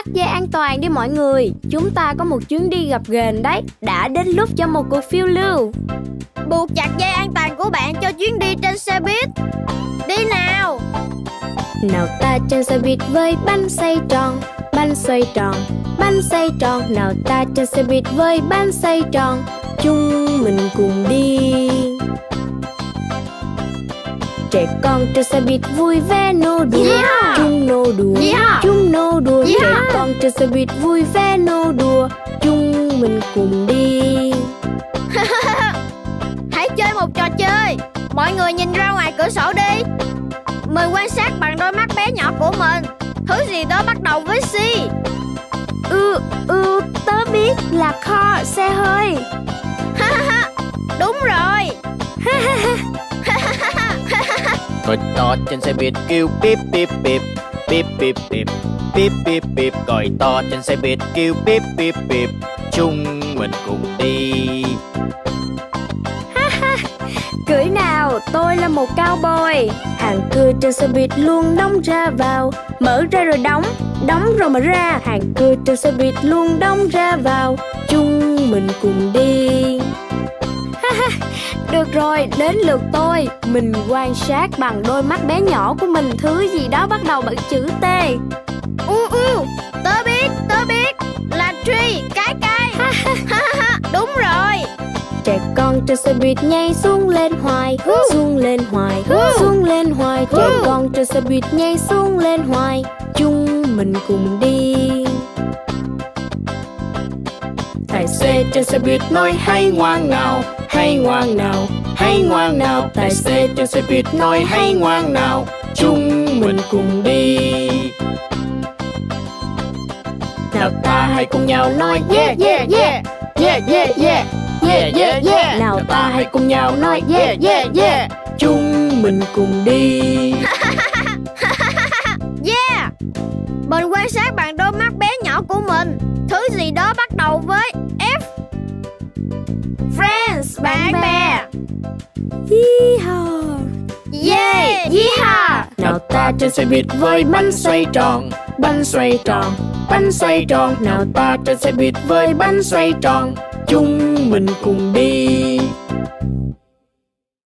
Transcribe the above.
dây an toàn đi mọi người. Chúng ta có một chuyến đi gập ghềnh đấy. Đã đến lúc cho một cuộc phiêu lưu. Buộc chặt dây an toàn của bạn cho chuyến đi trên xe buýt. Đi nào. Nào ta trên xe buýt với bánh xoay tròn, bánh xoay tròn, bánh xoay tròn. Nào ta trên xe buýt với bánh xoay tròn, chúng mình cùng đi. Trẻ con trên xe buýt vui vẻ nô đùa, chúng nô đùa, chúng nô đùa. Trẻ con trên xe buýt vui vẻ nô đùa, chúng mình cùng đi. Hãy chơi một trò chơi. Mọi người nhìn ra ngoài cửa sổ đi. Mình quan sát bằng đôi mắt bé nhỏ của mình. Thứ gì đó bắt đầu với C. Tớ biết là kho xe hơi. Đúng rồi. Người to trên xe buýt kêu bíp bíp bíp, bíp bíp bíp, bíp bíp bíp. Còi to trên xe buýt kêu bíp bíp bíp, chúng mình cùng đi. Cưỡi nào, tôi là một cowboy. Hàng cưa trên xe buýt luôn đóng ra vào, mở ra rồi đóng, đóng rồi mở ra. Hàng cưa trên xe buýt luôn đóng ra vào, chúng mình cùng đi. Được rồi, đến lượt tôi. Mình quan sát bằng đôi mắt bé nhỏ của mình thứ gì đó bắt đầu bằng chữ T. Tớ biết là tree, cái cây. Đúng rồi. Trẻ con trên xe buýt nhảy xuống lên hoài, xuống lên hoài, xuống lên hoài. Trẻ con trên xe buýt nhảy xuống lên hoài, chúng mình cùng đi. Tài xế trên xe buýt nói hãy ngoan nào, hãy ngoan nào, hãy ngoan nào. Tài xế trên xe buýt nói hãy ngoan nào, chúng mình cùng đi. Nào ta hãy cùng nhau nói yeah yeah yeah, yeah yeah yeah, yeah yeah yeah. Nào ta hãy cùng nhau nói yeah yeah yeah, chúng mình cùng đi. Yeah. Mình quan sát bằng đôi mắt bé nhỏ của mình. Thứ gì đó bắt đầu với F. Friends, bạn bè. Yeehaw. Yeah, yeehaw. Nào ta trên xe buýt với bánh xoay tròn, bánh xoay tròn, bánh xoay tròn. Nào ta trên xe buýt với bánh xoay tròn, chúng mình cùng đi.